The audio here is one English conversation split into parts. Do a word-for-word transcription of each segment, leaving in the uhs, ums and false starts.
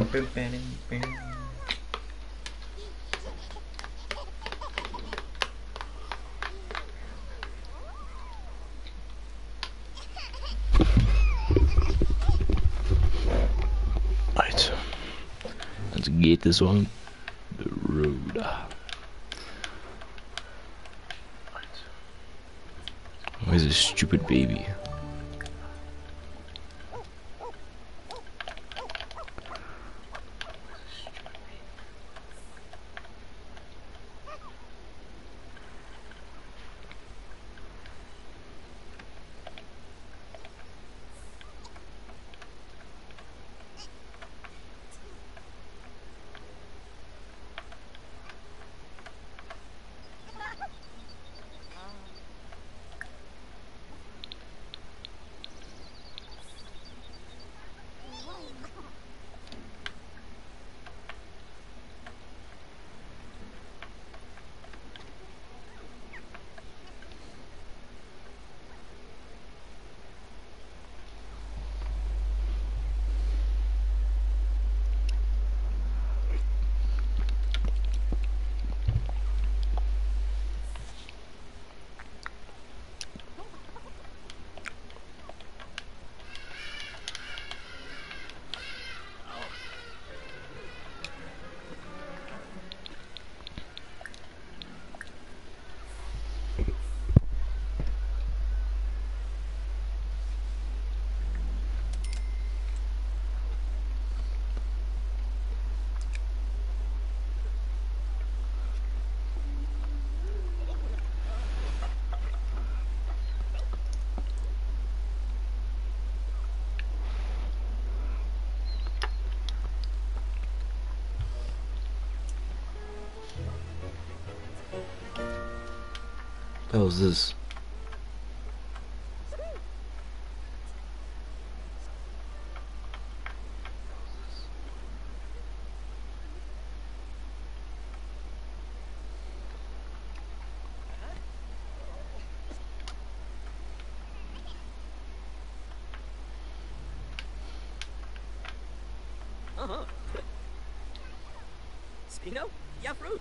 Right. Let's get this on the road. Where's this stupid baby? What the hell is this? Uh-huh. Spino? Yeah, fruit.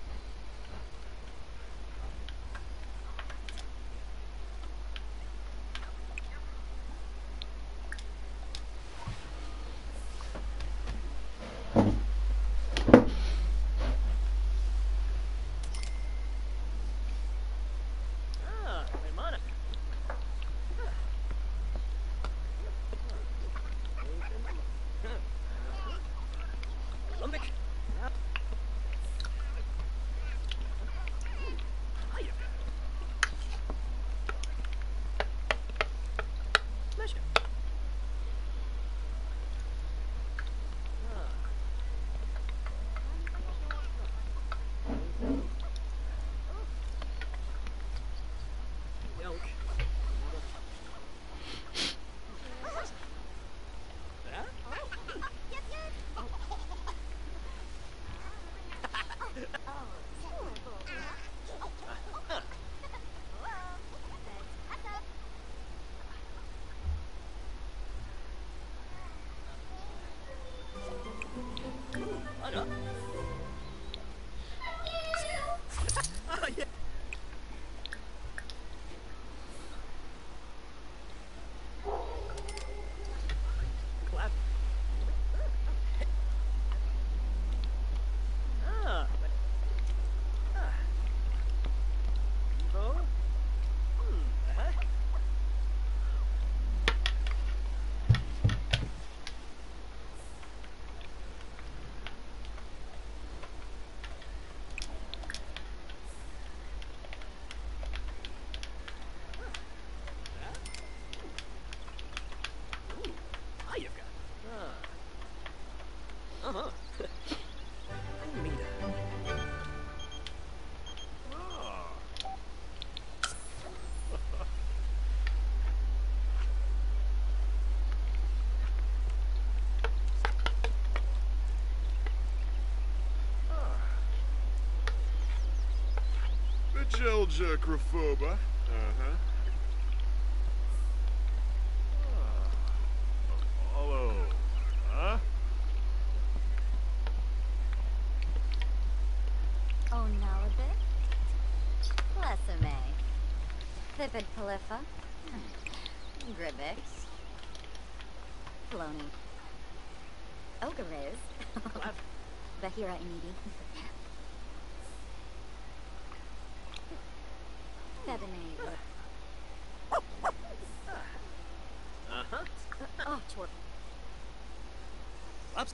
Uh-huh. Jelja Graphoba. Uh-huh. Hello. Huh? Nalabit, Plessame, Thipid Califfa, Gribix, Flony, Ogariz, Bahira Inidi, Febine, Uh-huh. oh, Chorp. Ups.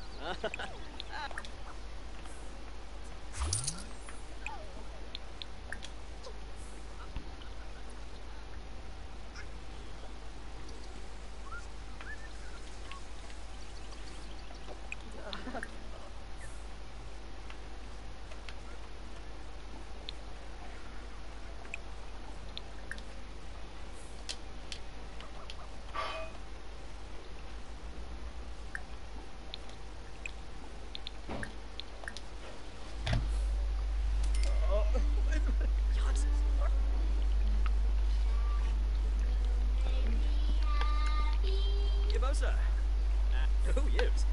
Gibosa. Uh, who use?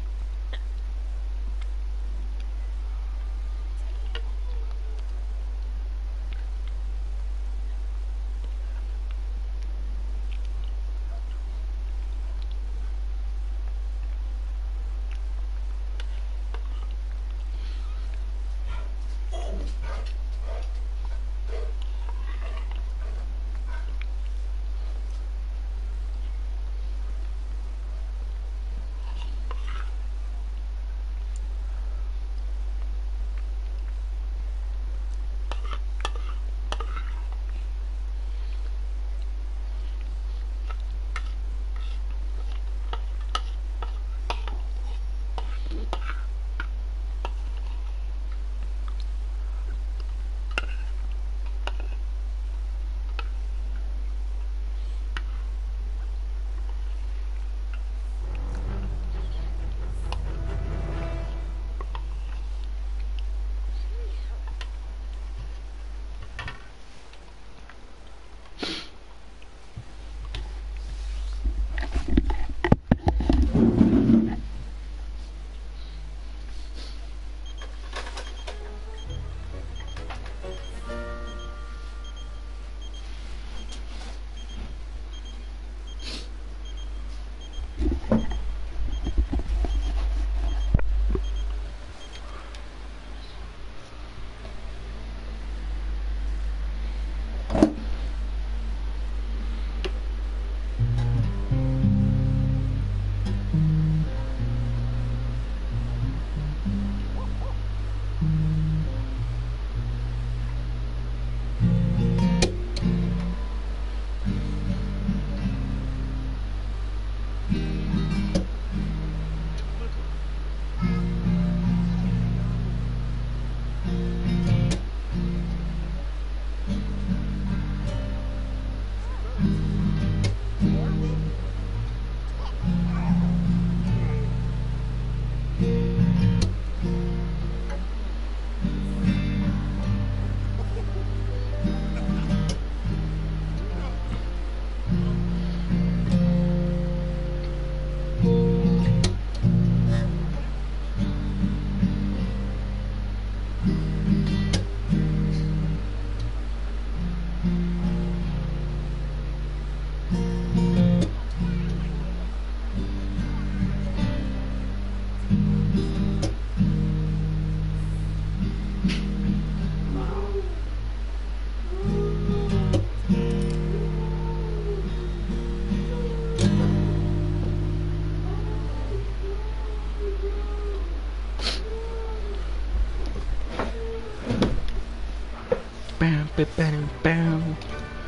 Bam, bam, bam, bam,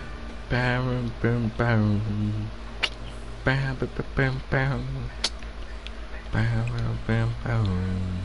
bam, bam, bam, bam, bam, bam, bam, bam, bam, bam.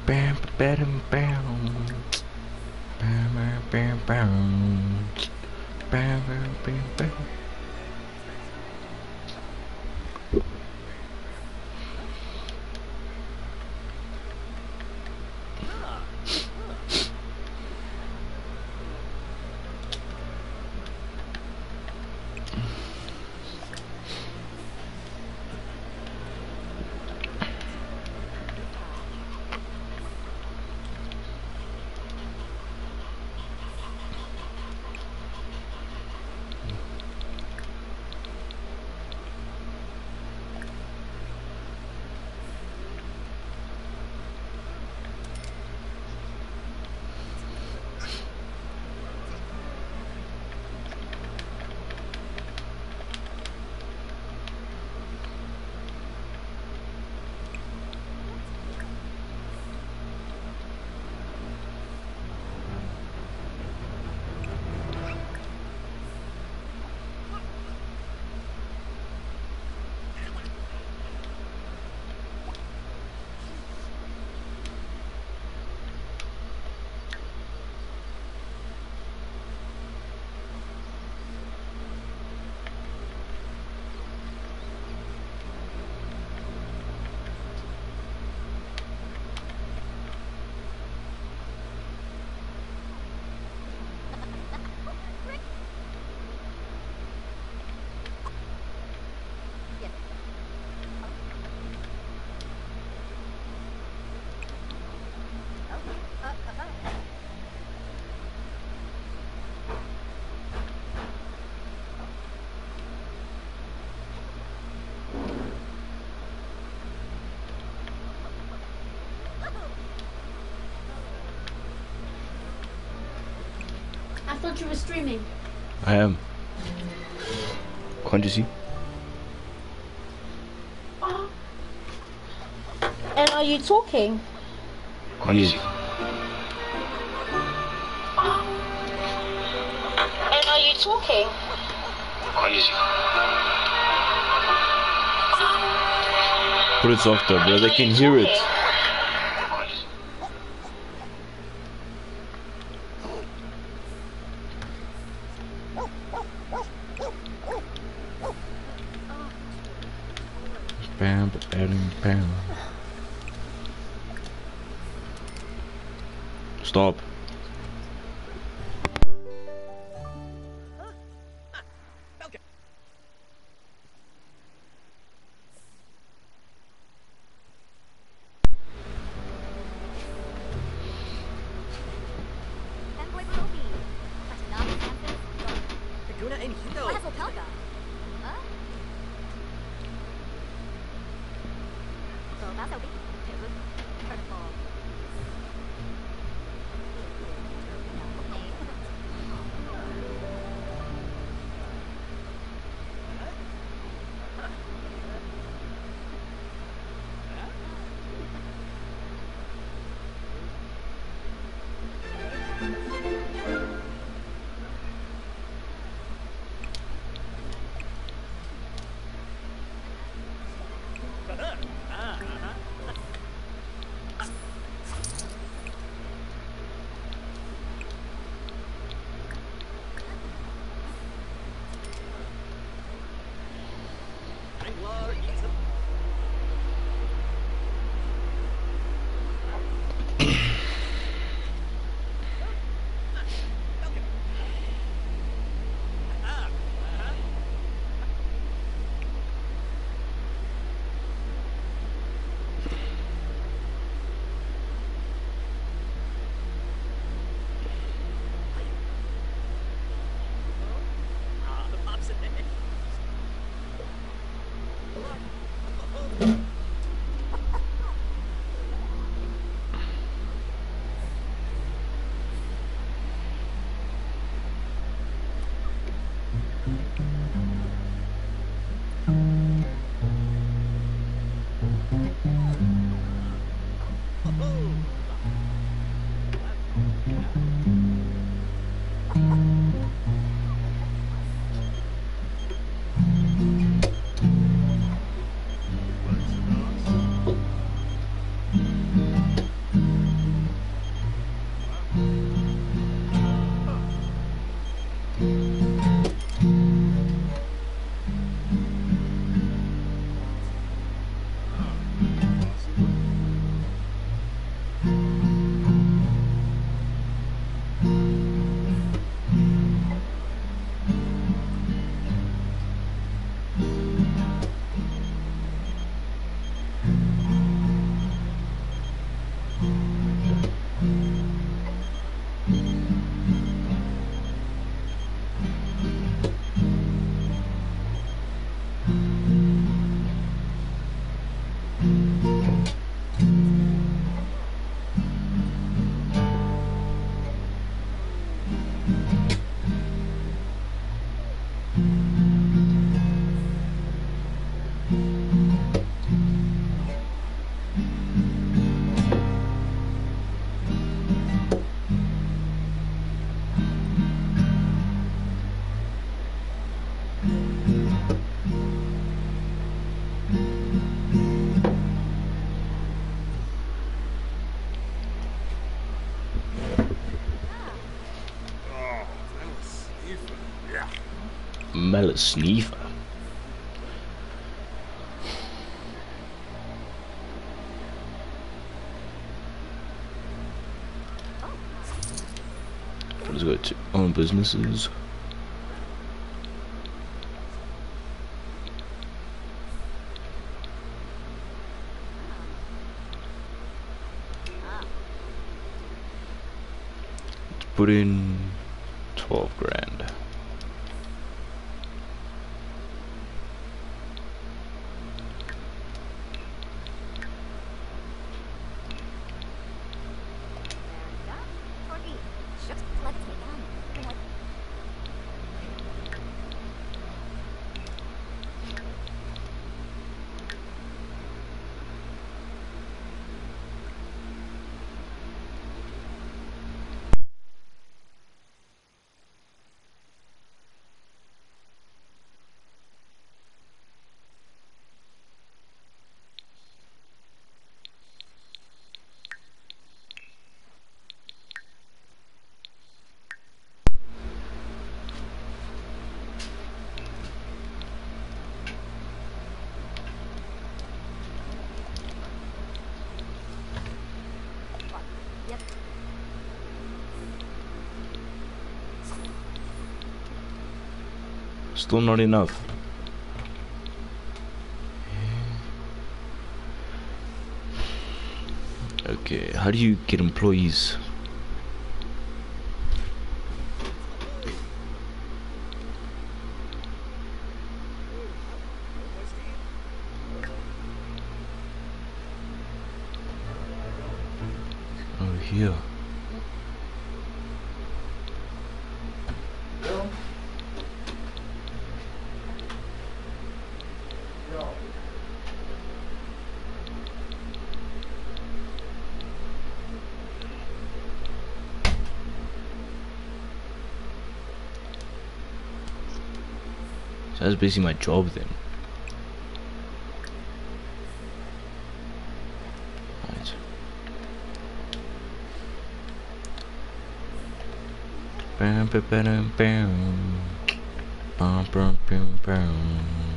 Bam, bam, bam. Bam, bam, bam, bam. Bam, bam, bam, bam. I thought you were streaming. I am. Can't you see? And are you talking? Can't you see? And are you talking? Can't you see? Put it softer, bro. They can hear it. Bam, bam, bam. Stop. Fanboy Bobby. Patinado Campus. Kaguna and Hito. What is Opelka? Huh? So that's Obi. Purple. a sniffer. Let's go to own businesses. Let's put in twelve grand. Still not enough. Okay, how do you get employees? Oh, here. So that's basically my job then. Right. Bam, bam, bam, bam. Bam, bam, bam, bam.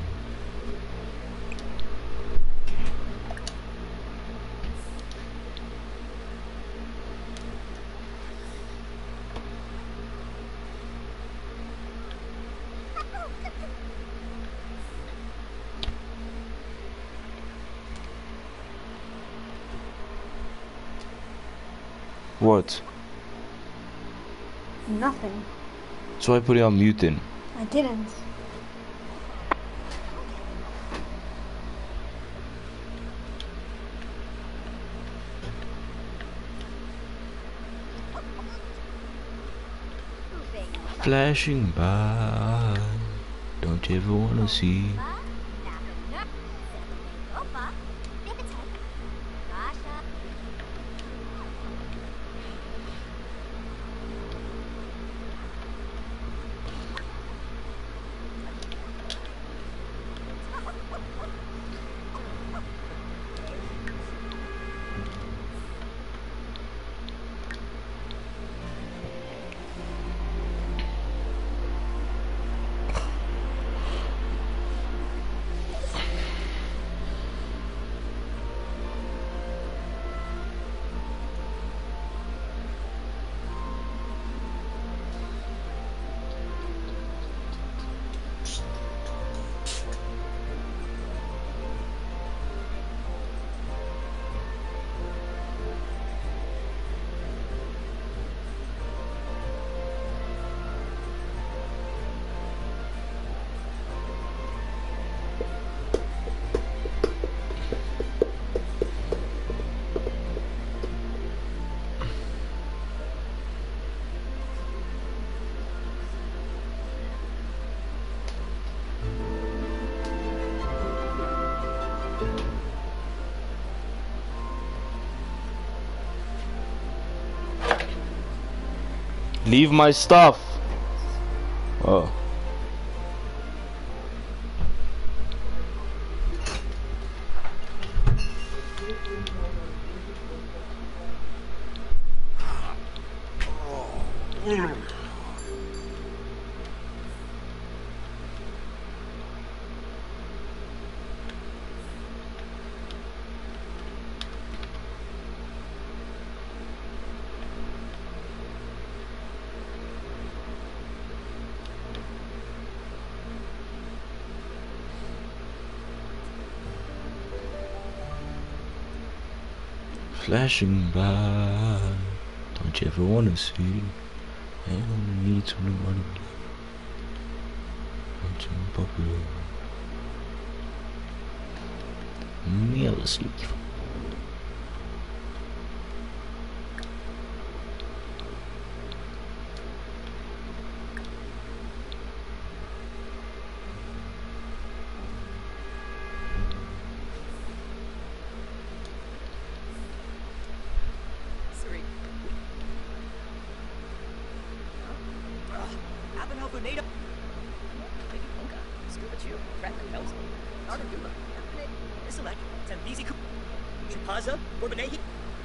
What? Nothing. So I put it on mute then. I didn't. Flashing by, don't you ever wanna see? Leave my stuff. Oh. flashing by. Don't you ever wanna see? I don't need some money. I'm too popular. Me asleep. Sorry. Abenel Bunado. Baby Ponka. Scuba Chew. Ratman Pelt. Ardaguma. Isalek. Tembizi Ku. Chupaza. Borbanehi.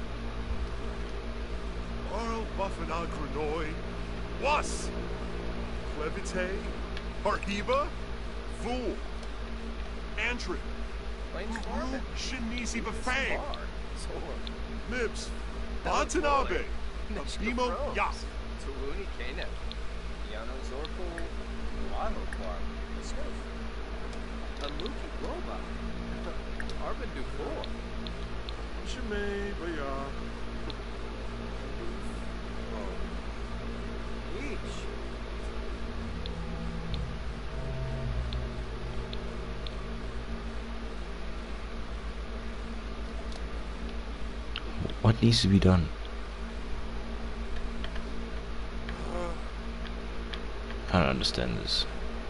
Arl Buffenal Grenoi. Was. Clevite. Harhiba. Fool. Antrim. Planeswalker. Shinisi Bafang. Bar. Solar. Nibs. Watanabe. Abimo Yas. Tuluni Kano. Yano Zorko. Wano Clark. Snoof. Amuki Globa. Arvin Dufour. Shime Baya. Each. What needs to be done? I don't understand this.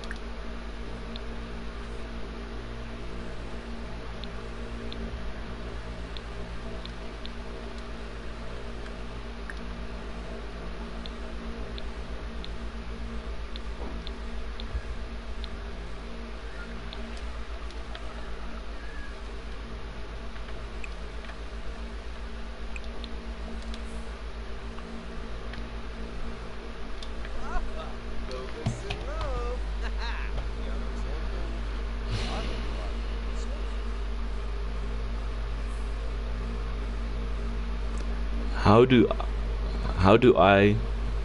How do how do I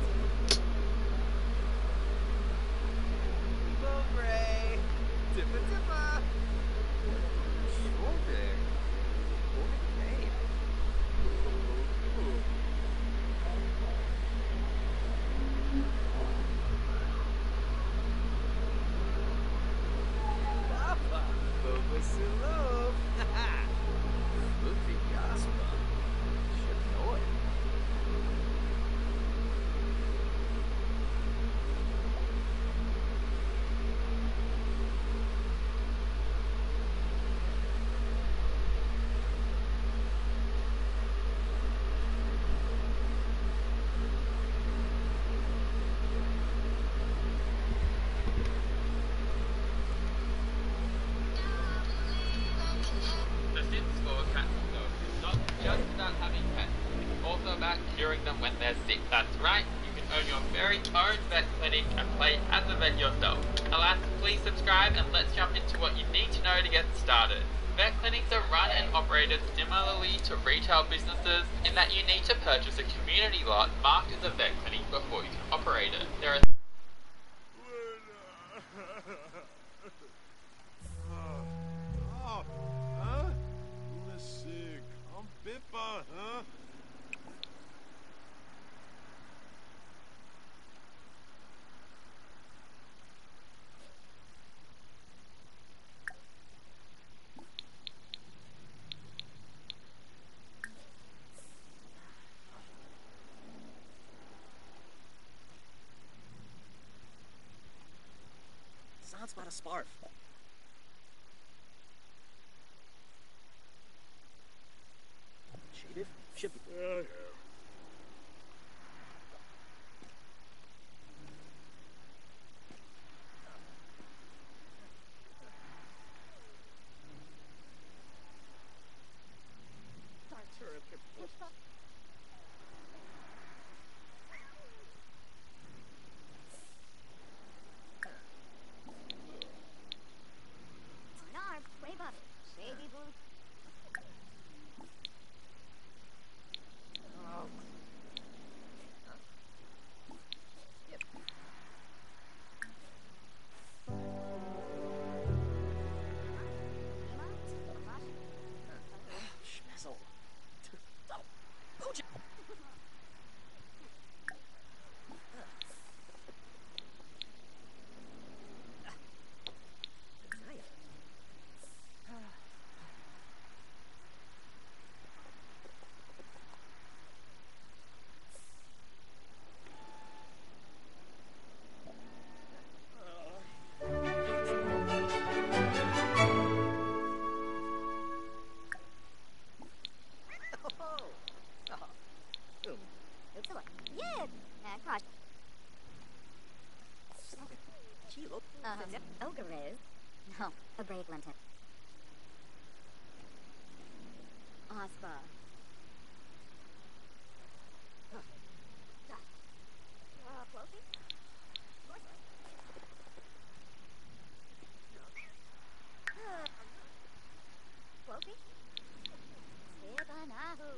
The Sims for cats though. It's not just about having pets, it's also about curing them when they're sick. That's right, you can own your very own vet clinic and play as a vet yourself. Alas, please subscribe and let's jump into what you need to know to get started. Vet clinics are run and operated similarly to retail businesses in that you need to purchase a community lot marked as a vet clinic before you can operate it. There are Oh, huh? Let's see. Come Pippa, huh? Sounds about a sparf. Shadif? Should be. Yeah, yeah. Narp, brave up. Shady boots. Schmezzle. Eglinton. Ospa. Uh, Floki? Floki? Sibanahu.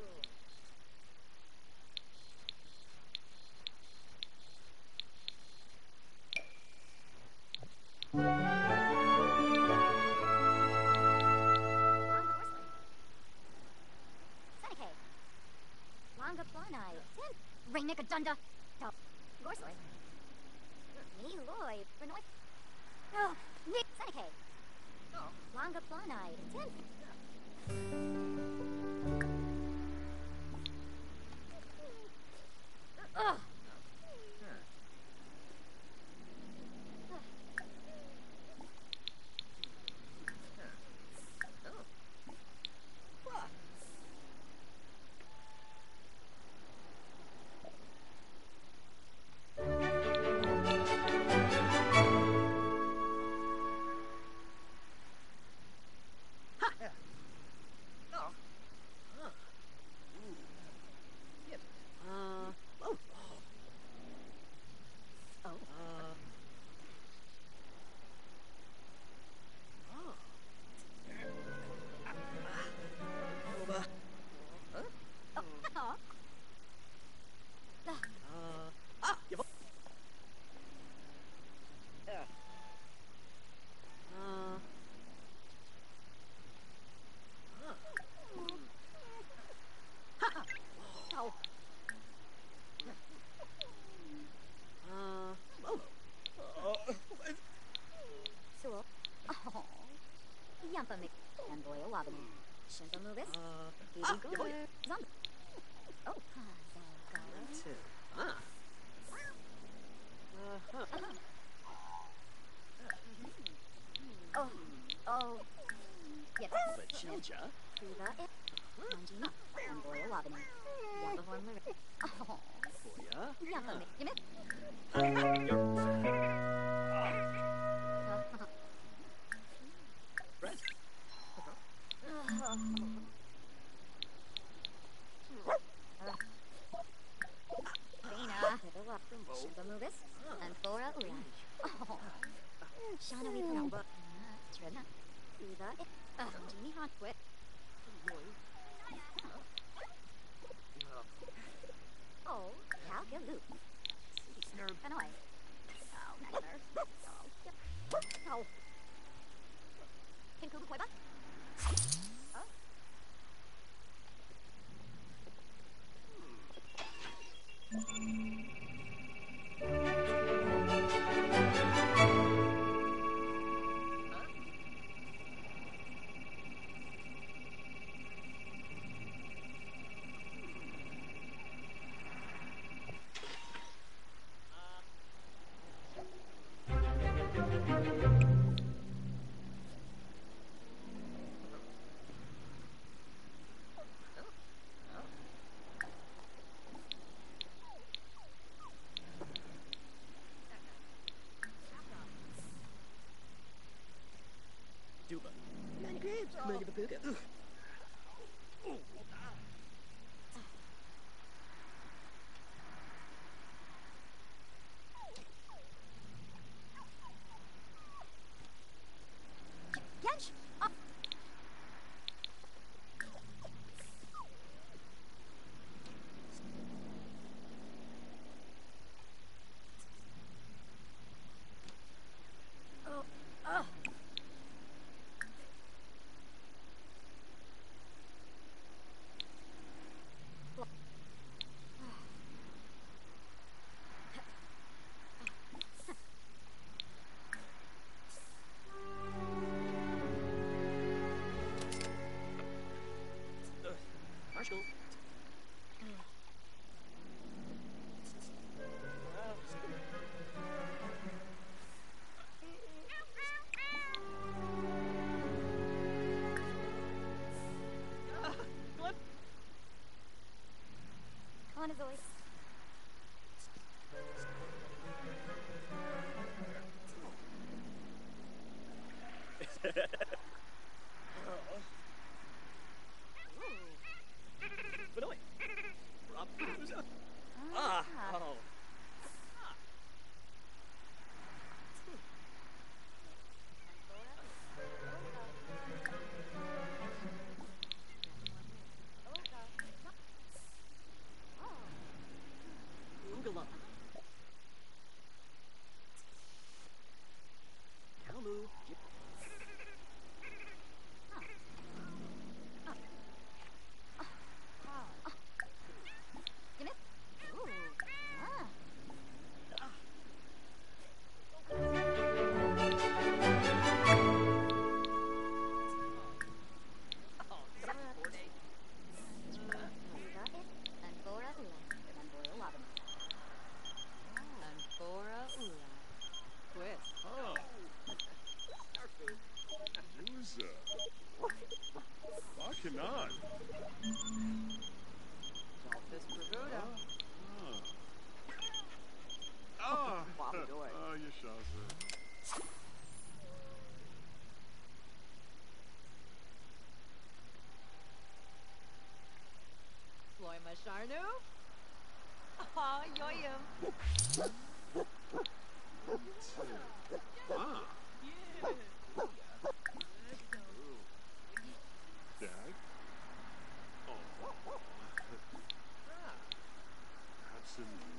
Longa Planai, Tim, Rainica Dunda, Gorsoy, Eloy, Renoy, oh, Nick Seneca, Longa Planai, Tim. Ugh. Yampa Mc and Boyle Wabani. Shimpa Movis. Gigi Gore. Zombie. Oh, Two. Ah. Oh, oh. Yes. Bajilja. Kiva. Manjina. And Boyle Wabani. Yampa Horn Lyric. Oh. Boya. Yampa Mc. Yamip. Brett. Dana, Shimpa Movis, and Flora Uri. Oh, Shana We Pranova, Trina, Eva, Jimmy Hotwit. Oh, Calgaloo. Nerve. Hanoi. Oh, Nagler. Oh, oh. Can Kuba Cueva? Oh. Duba. Nine grapes. Mega the Puga. Yench. Oh. Oh. Oh. Marshall. Conazoid. cannot. Dolphus Bravura. Ah. Ah. Wobbedoy. Ah, Yashaza. Loima Sharnu. Aw, yoyum. Ah. Dad? Oh. Absolutely.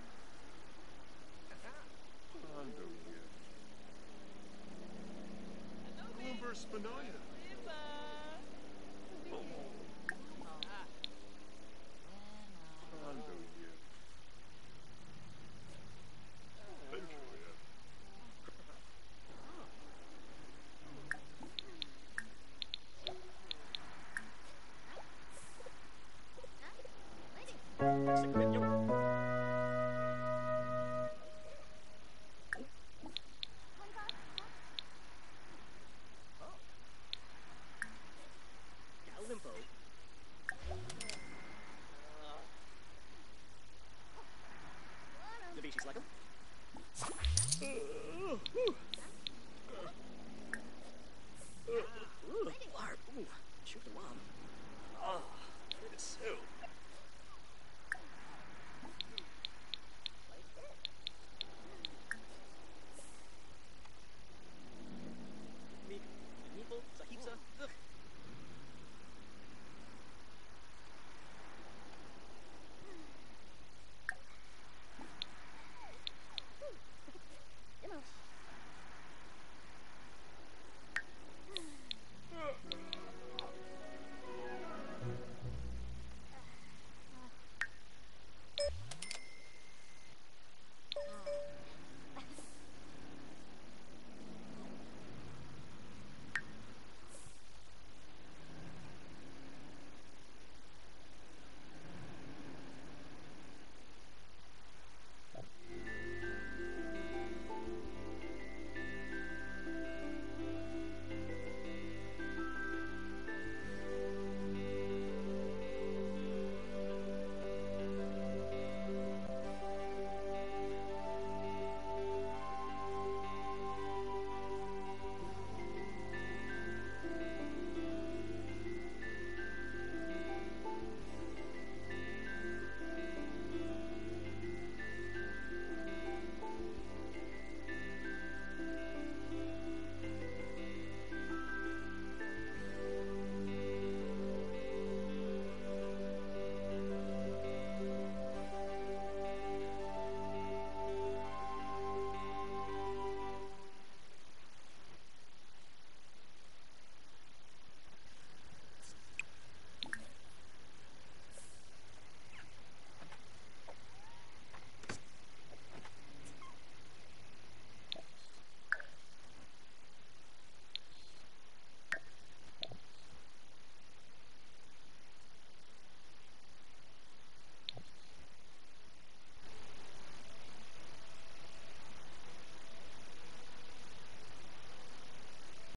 Hondo here. Bloomberg Spinoia. Hondo here. Benjulia. Limpo. Nabishi's like him. Larp. Ooh. Shoot the mom. Oh, it is so.